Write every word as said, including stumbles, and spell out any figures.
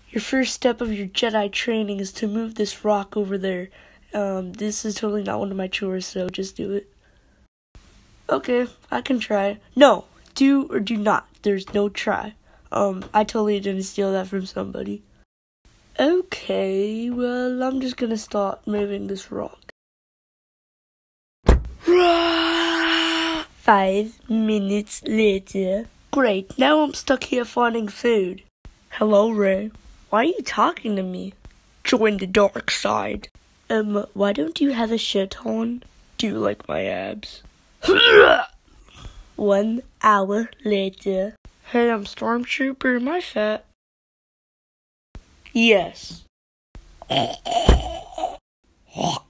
Your first step of your Jedi training is to move this rock over there. Um, this is totally not one of my chores, so just do it. Okay, I can try. No, do or do not. There's no try. Um, I totally didn't steal that from somebody. Okay, well, I'm just gonna start moving this rock. Five minutes later. Great, now I'm stuck here finding food. Hello, Ray. Why are you talking to me? Join the dark side. Um, why don't you have a shirt on? Do you like my abs? One hour later. Hey, I'm Stormtrooper. Am I fat? Yes.